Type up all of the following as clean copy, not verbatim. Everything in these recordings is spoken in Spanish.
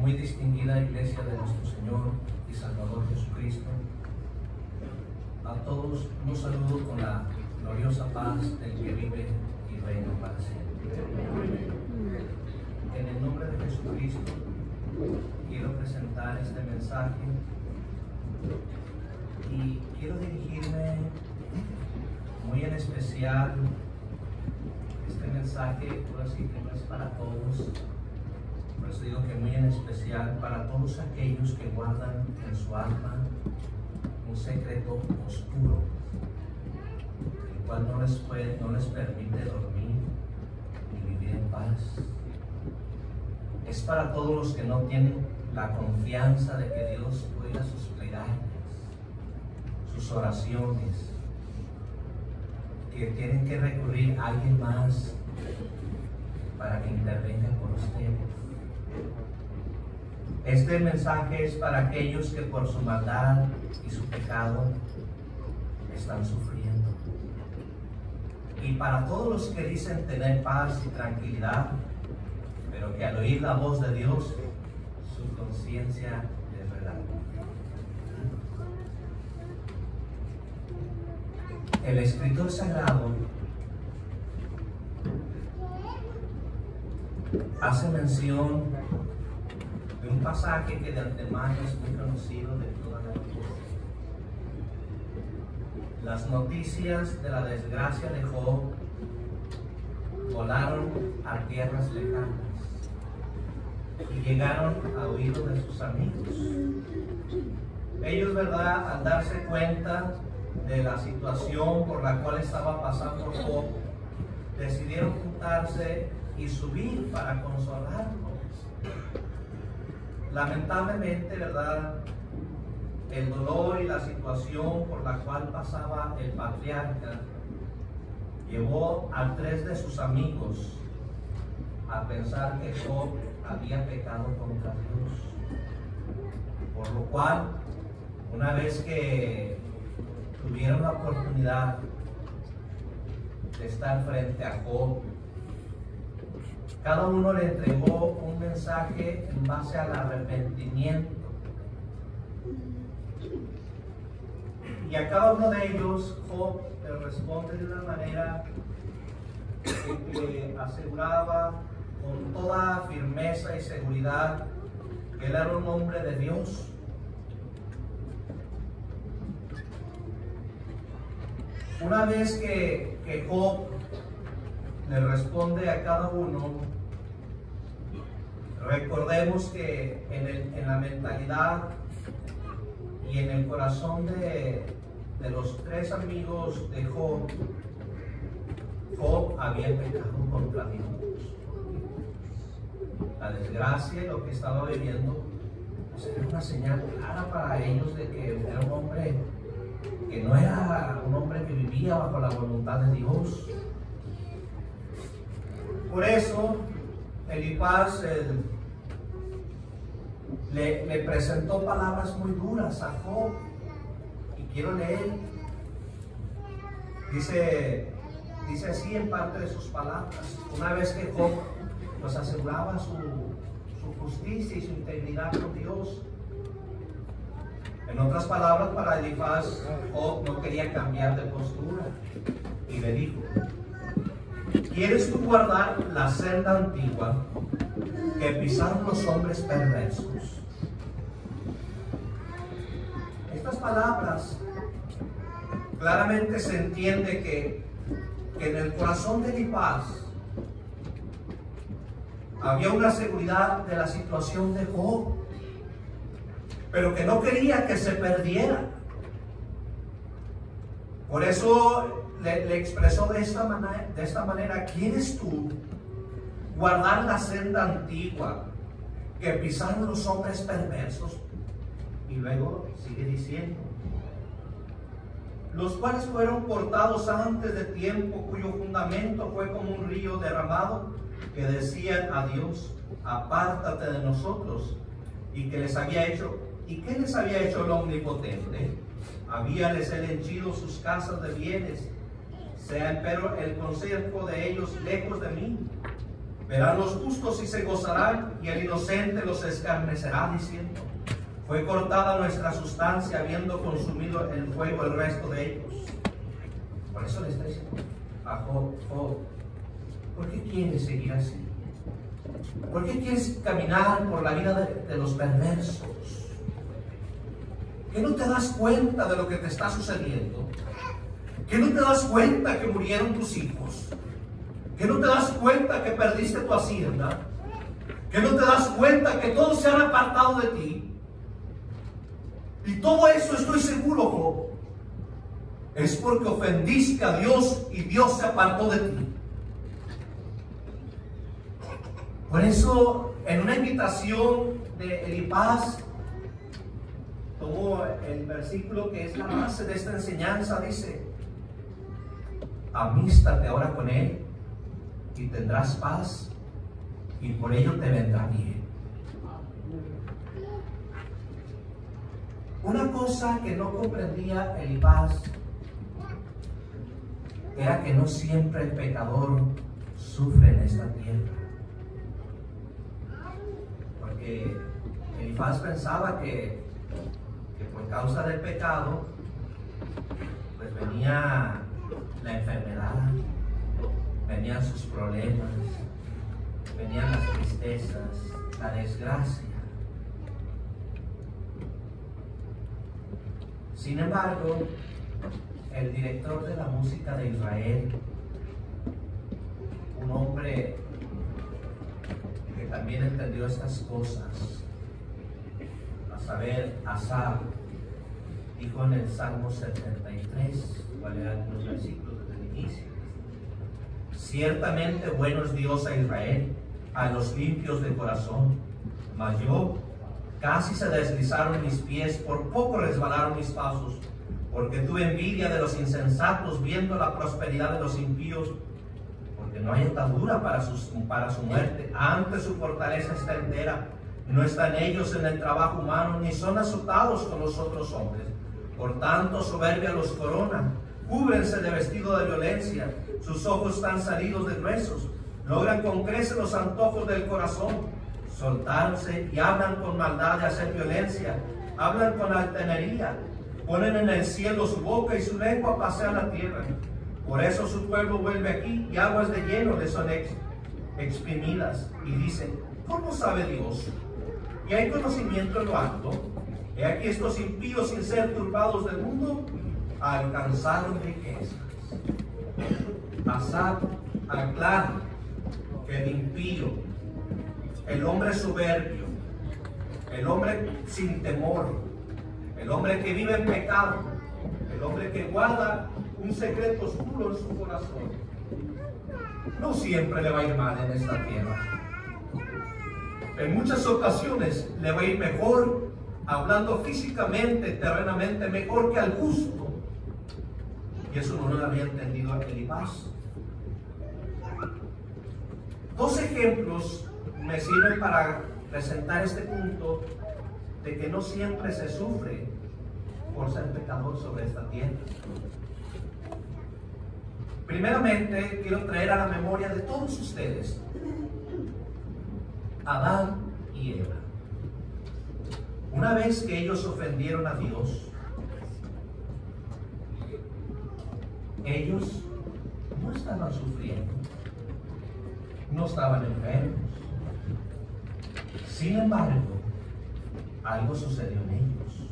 muy distinguida Iglesia de nuestro Señor y Salvador Jesucristo, a todos un saludo con la gloriosa paz del que vive y reina para siempre. En el nombre de Jesucristo quiero presentar este mensaje y quiero dirigirme muy en especial. Este mensaje, por así que no es para todos, por eso digo que muy en especial para todos aquellos que guardan en su alma un secreto oscuro, el cual no les permite dormir ni vivir en paz. Es para todos los que no tienen la confianza de que Dios oiga sus plegarias, sus oraciones, que tienen que recurrir a alguien más para que intervenga por ustedes. Este mensaje es para aquellos que por su maldad y su pecado están sufriendo. Y para todos los que dicen tener paz y tranquilidad, pero que al oír la voz de Dios, su conciencia les relata. El escritor sagrado hace mención de un pasaje que de antemano es muy conocido de toda la iglesia. Las noticias de la desgracia de Job volaron a tierras lejanas y llegaron a oídos de sus amigos. Ellos, ¿verdad?, al darse cuenta de la situación por la cual estaba pasando Job, decidieron juntarse y subir para consolarlo. Lamentablemente, ¿verdad?, el dolor y la situación por la cual pasaba el patriarca llevó a 3 de sus amigos a pensar que Job había pecado contra Dios. Por lo cual, una vez que tuvieron la oportunidad de estar frente a Job, cada uno le entregó un mensaje en base al arrepentimiento. Y a cada uno de ellos, Job le responde de una manera que aseguraba con toda firmeza y seguridad que él era un hombre de Dios. Una vez que Job le responde a cada uno, recordemos que en la mentalidad y en el corazón de los 3 amigos de Job, Job había pecado contra Dios. La desgracia y lo que estaba viviendo pues era una señal clara para ellos de que era un hombre que no era un hombre que vivía bajo la voluntad de Dios. Por eso Elifaz le presentó palabras muy duras a Job, y quiero leer. Dice así en parte de sus palabras. Una vez que Job nos aseguraba su justicia y su integridad con Dios, en otras palabras, para Elifaz, Job no quería cambiar de postura y le dijo: ¿quieres tú guardar la senda antigua que pisaron los hombres perversos? Estas palabras claramente se entiende que en el corazón de Elifaz había una seguridad de la situación de Job, pero que no quería que se perdiera. Por eso le expresó de esta manera: ¿quieres tú guardar la senda antigua que pisaron los hombres perversos? Y luego sigue diciendo: los cuales fueron cortados antes de tiempo, cuyo fundamento fue como un río derramado, que decían a Dios: apártate de nosotros. ¿Y qué les había hecho el Omnipotente? Habíales él henchido sus casas de bienes, sea empero el consejo de ellos lejos de mí. Verán los justos y se gozarán, y el inocente los escarnecerá, diciendo: fue cortada nuestra sustancia, habiendo consumido el fuego el resto de ellos. Por eso le está diciendo a Job: ¿por qué quieres seguir así? ¿Por qué quieres caminar por la vida de los perversos? ¿Que no te das cuenta de lo que te está sucediendo? ¿Que no te das cuenta que murieron tus hijos? ¿Que no te das cuenta que perdiste tu hacienda? ¿Que no te das cuenta que todos se han apartado de ti? Y todo eso, estoy seguro, Job, es porque ofendiste a Dios y Dios se apartó de ti. Por eso, en una invitación de Elifaz, tomó el versículo que es la base de esta enseñanza, dice: amístate ahora con él y tendrás paz, y por ello te vendrá bien. Una cosa que no comprendía Elifaz era que no siempre el pecador sufre en esta tierra. Porque Elifaz pensaba que por causa del pecado, pues venía la enfermedad, venían sus problemas, venían las tristezas, la desgracia. Sin embargo, el director de la música de Israel, un hombre que también entendió estas cosas, a saber, Asaf, dijo en el Salmo 73, voy a leer algunos versículos desde el inicio: ciertamente bueno es Dios a Israel, a los limpios de corazón, mas yo casi se deslizaron mis pies, por poco resbalaron mis pasos, porque tuve envidia de los insensatos, viendo la prosperidad de los impíos, porque no hay atadura para su muerte, antes su fortaleza está entera. No están ellos en el trabajo humano, ni son azotados con los otros hombres. Por tanto, soberbia los corona, cúbrense de vestido de violencia, sus ojos están salidos de gruesos, logran con creces los antojos del corazón, soltarse y hablan con maldad de hacer violencia, hablan con altanería, ponen en el cielo su boca y su lengua pasea la tierra. Por eso su pueblo vuelve aquí y aguas de hielo le son exprimidas. Y dicen: ¿cómo sabe Dios? ¿Y hay conocimiento en lo alto? He aquí estos impíos, sin ser turbados del mundo, alcanzaron riquezas. Asaf aclara que el impío, el hombre soberbio, el hombre sin temor, el hombre que vive en pecado, el hombre que guarda un secreto oscuro en su corazón, no siempre le va a ir mal en esta tierra. En muchas ocasiones le va a ir mejor, hablando físicamente, terrenamente, mejor que al justo. Y eso no lo había entendido Elifaz. Dos ejemplos me sirven para presentar este punto de que no siempre se sufre por ser pecador sobre esta tierra. Primeramente, quiero traer a la memoria de todos ustedes Adán y Eva. Una vez que ellos ofendieron a Dios, ellos no estaban sufriendo, no estaban enfermos. Sin embargo, algo sucedió en ellos.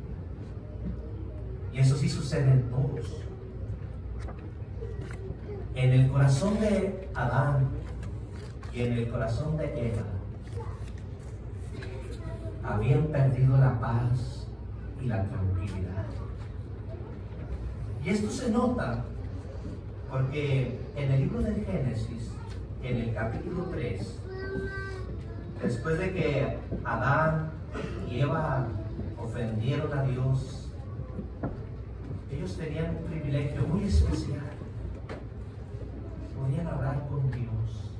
Y eso sí sucede en todos. En el corazón de Adán y en el corazón de Eva habían perdido la paz y la tranquilidad. Y esto se nota porque en el libro del Génesis, en el capítulo 3, después de que Adán y Eva ofendieron a Dios, ellos tenían un privilegio muy especial. Podían hablar con Dios,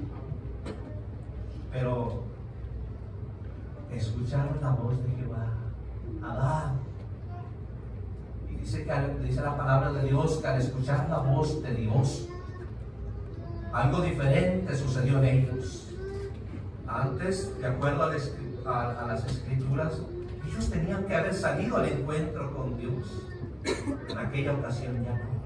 pero escucharon la voz de Jehová, Adán. Y dice la palabra de Dios que al escuchar la voz de Dios, algo diferente sucedió en ellos. Antes, de acuerdo a las escrituras, ellos tenían que haber salido al encuentro con Dios. En aquella ocasión ya no.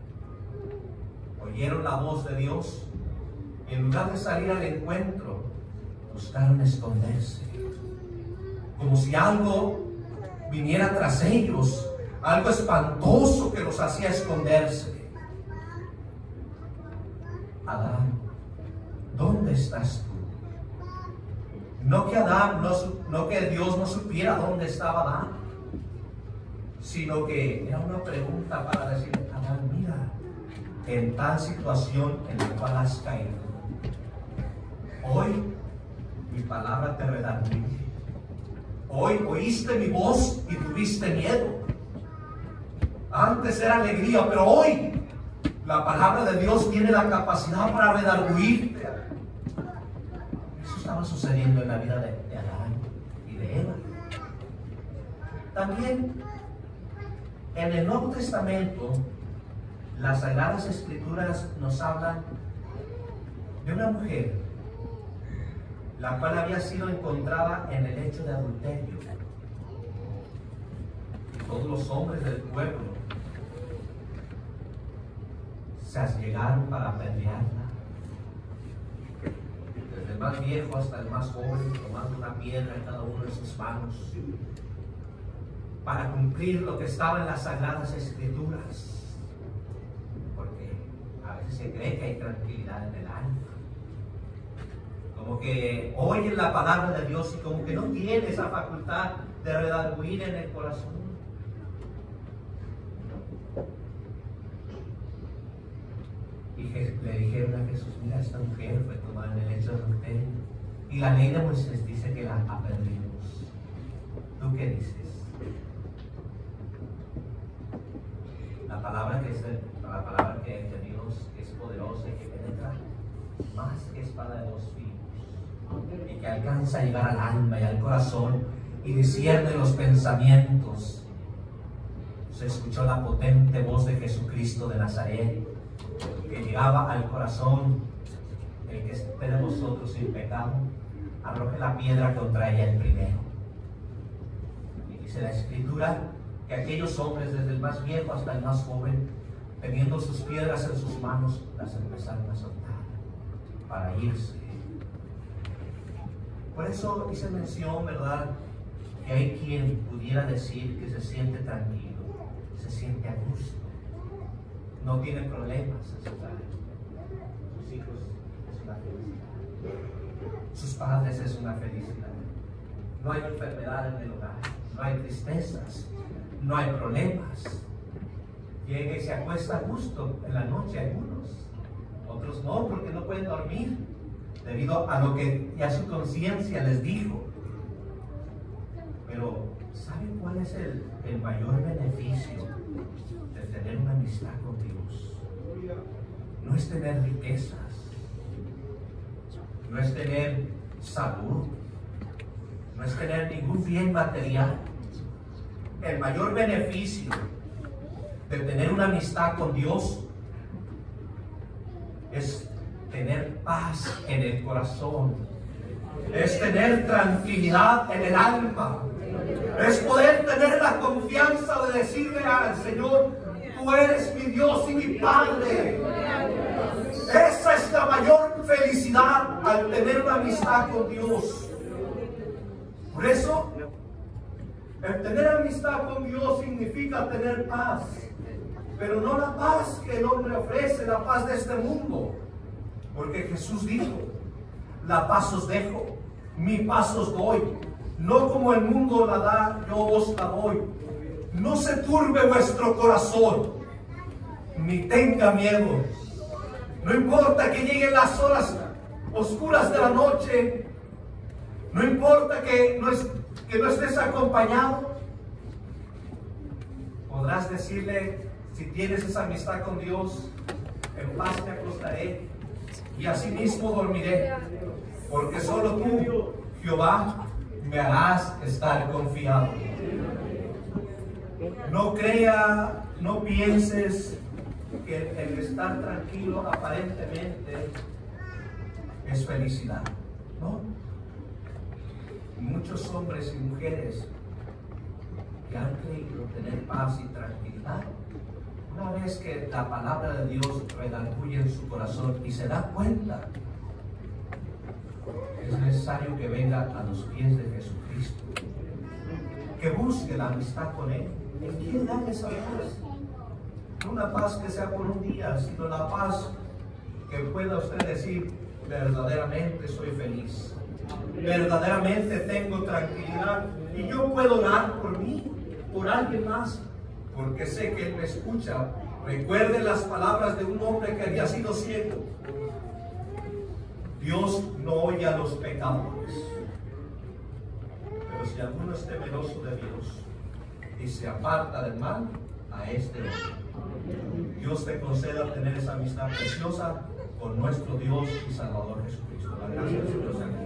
Oyeron la voz de Dios y en lugar de salir al encuentro, buscaron esconderse. Como si algo viniera tras ellos, algo espantoso que los hacía esconderse. Adán, ¿dónde estás tú? No que Dios no supiera dónde estaba Adán, sino que era una pregunta para decir: Adán, mira, en tal situación en la cual has caído, hoy mi palabra te redarguye. Hoy oíste mi voz y tuviste miedo. Antes era alegría, pero hoy la palabra de Dios tiene la capacidad para redarguirte. Eso estaba sucediendo en la vida de Adán y de Eva. También en el Nuevo Testamento, las Sagradas Escrituras nos hablan de una mujer, la cual había sido encontrada en el hecho de adulterio. Todos los hombres del pueblo se allegaron para apedrearla. Desde el más viejo hasta el más joven, tomando una piedra en cada uno de sus manos, para cumplir lo que estaba en las Sagradas Escrituras. Porque a veces se cree que hay tranquilidad en el alma, como que oyen la palabra de Dios y como que no tiene esa facultad de redarguir en el corazón. Y le dijeron a Jesús: mira, esta mujer fue tomada en el hecho de adulterio y la ley de Moisés dice que la apedreemos. ¿Tú qué dices? La palabra que es de Dios es poderosa y que penetra más que espada de dos filos, y que alcanza a llegar al alma y al corazón y discierne los pensamientos. Se escuchó la potente voz de Jesucristo de Nazaret, que llegaba al corazón. El que esté de vosotros sin pecado, arroje la piedra contra ella el primero. Y dice la Escritura que aquellos hombres, desde el más viejo hasta el más joven, teniendo sus piedras en sus manos, las empezaron a soltar para irse. Por eso hice mención, ¿verdad?, que hay quien pudiera decir que se siente tranquilo, se siente a gusto, no tiene problemas en su hogar. Sus hijos es una felicidad, sus padres es una felicidad, no hay enfermedad en el hogar, no hay tristezas, no hay problemas. Llega y se acuesta a gusto en la noche algunos, otros no, porque no pueden dormir debido a lo que ya su conciencia les dijo. Pero ¿saben cuál es el mayor beneficio de tener una amistad con Dios? No es tener riquezas, no es tener salud, no es tener ningún bien material. El mayor beneficio de tener una amistad con Dios es tener paz en el corazón, es tener tranquilidad en el alma, es poder tener la confianza de decirle al Señor: tú eres mi Dios y mi Padre. Esa es la mayor felicidad al tener una amistad con Dios. Por eso, el tener amistad con Dios significa tener paz, pero no la paz que el hombre ofrece, la paz de este mundo. Porque Jesús dijo: la paz os dejo, mi paz os doy. No como el mundo la da, yo os la doy. No se turbe vuestro corazón, ni tenga miedo. No importa que lleguen las horas oscuras de la noche, no importa que no estés acompañado, podrás decirle, si tienes esa amistad con Dios: en paz me acostaré y asimismo dormiré, porque solo tú, Jehová, me harás estar confiado. No crea, no pienses que el estar tranquilo aparentemente es felicidad, ¿no? Muchos hombres y mujeres que han creído tener paz y tranquilidad, una vez que la palabra de Dios redarguye en su corazón y se da cuenta, es necesario que venga a los pies de Jesucristo, que busque la amistad con Él. Él quiere darle esa paz, no una paz que sea por un día, sino la paz que pueda usted decir: verdaderamente soy feliz, verdaderamente tengo tranquilidad, y yo puedo orar por mí, por alguien más, porque sé que Él me escucha. Recuerde las palabras de un hombre que había sido ciego: Dios no oye a los pecadores, pero si alguno es temeroso de Dios y se aparta del mal, a este hombre Dios te conceda tener esa amistad preciosa con nuestro Dios y Salvador Jesucristo. La gracia del Señor sea